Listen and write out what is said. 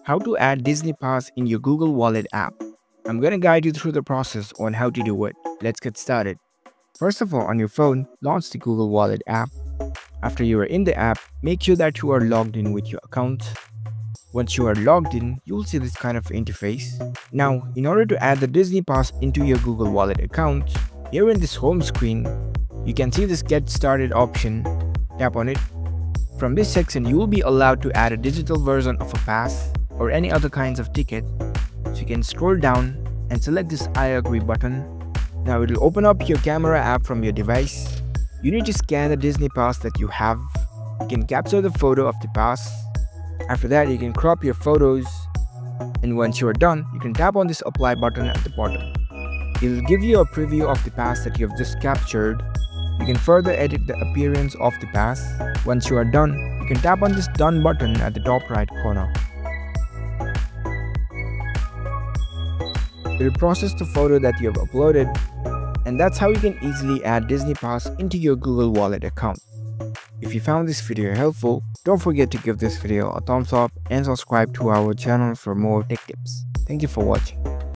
how to add Disney Pass in your Google Wallet app. I'm going to guide you through the process on how to do it. Let's get started. First of all, on your phone, launch the Google Wallet app. After you are in the app, make sure that you are logged in with your account. Once you are logged in, you'll see this kind of interface. Now, in order to add the Disney Pass into your Google Wallet account, here in this home screen, you can see this Get Started option. Tap on it. From this section, you will be allowed to add a digital version of a pass or any other kinds of ticket. So you can scroll down and select this I agree button. Now it will open up your camera app from your device. You need to scan the Disney Pass that you have. You can capture the photo of the pass. After that, you can crop your photos. And once you are done, you can tap on this apply button at the bottom. It will give you a preview of the pass that you have just captured. You can further edit the appearance of the pass. Once you are done, you can tap on this done button at the top right corner. It will process the photo that you have uploaded, and that's how you can easily add Disney Pass into your Google Wallet account. If you found this video helpful, don't forget to give this video a thumbs up and subscribe to our channel for more tech tips. Thank you for watching.